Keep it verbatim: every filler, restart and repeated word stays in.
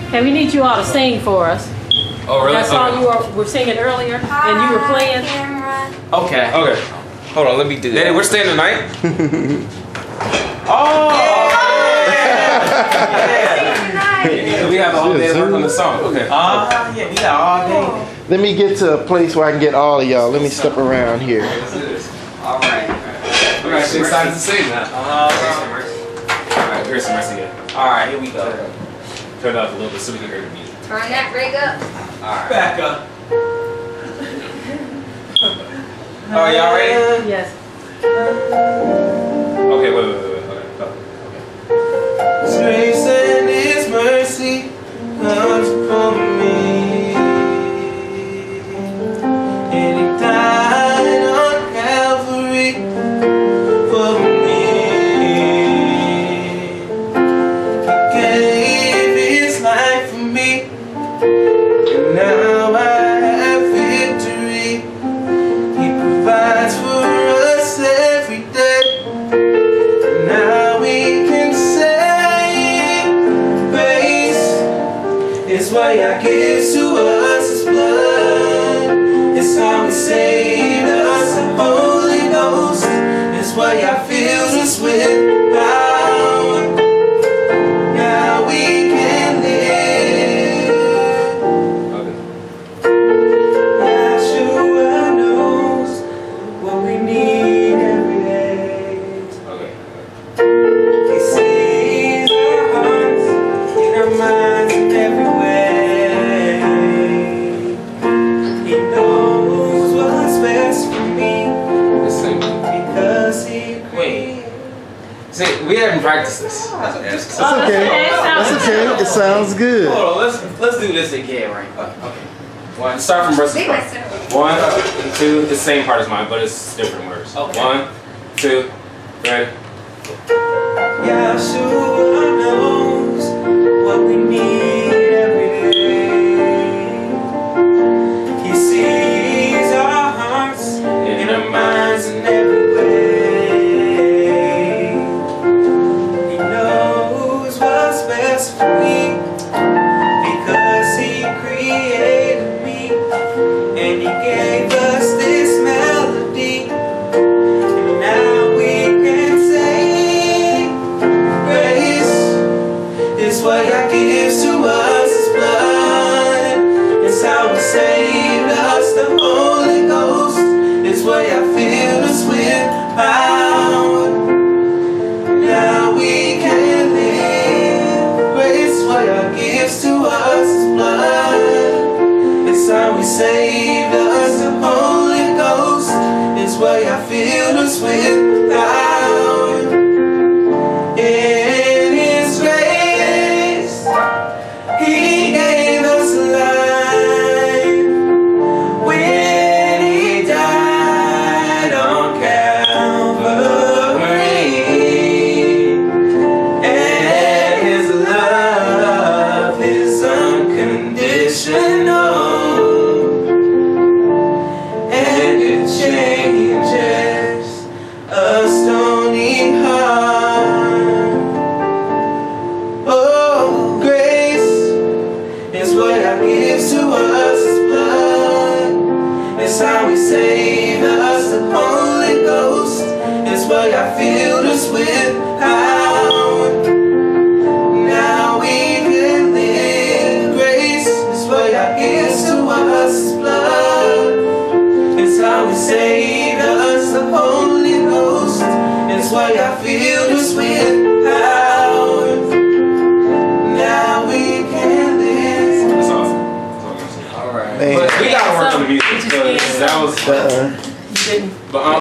Okay, we need you all to sing for us. Oh, really? That song Okay. you were, were singing earlier, and you were playing. Okay. Okay. Hold on, let me do that. Daddy, we're staying tonight? Oh! Yeah! Yeah. We have a whole day to work on the song. Okay. Uh, yeah, we got all day. Let me get to a place where I can get all of y'all. Let me step around here. Let's do this. All right. We're actually excited to sing now. Uh, all right, here's some mercy again. All right, here we go. Turn it up a little bit so we can hear the music. Turn that rig up. All right. Back up. All right, y'all ready? Yes. Okay, wait, wait, wait, wait. Okay, go. Okay. His grace and His mercy comes upon me, and He died on Calvary for me. He gave His life for me, and now I have victory. He provides for us every day. Now we can say grace is why I give to us His blood. It's how He saved us. The Holy Ghost is why I fills us with power. Now we can live. Yeshua knows what we need every day. Okay. He sees our hearts in our minds in every way. He knows what's best for me because He created. See, we haven't practiced this. That's okay. That's okay. It sounds good. Hold on, let's let's do this again, right? Okay. One. Start from verse one. One, two. The same part as mine, but it's different words. Okay. One, two, three. Yeshua knows what we need every day. He sees our hearts in our minds in every way. He knows what's best for me because He created me, and He gave us this melody. And now we can sing grace is what God gives to us His blood. It's how He saved us. The Holy Ghost is what God filled us with power. Now we can live. Grace is what God gives to us His blood. It's how He saved us. The Holy Ghost is what God filled us with power. In His grace, He gave us life when He died on Calvary, and His love is unconditional, and it changes a stony heart. Oh, grace is what God gives to us His blood. It's how He saved us. The Holy Ghost is what God filled us with power. Now we can live. Grace is what God gives to us His blood. It's how He saved us. The Holy Ghost is what God filled us with power. Now we can live. That's awesome. All right. Man. But we gotta work on the music Did you because stand that was. Uh-uh. You didn't. But um,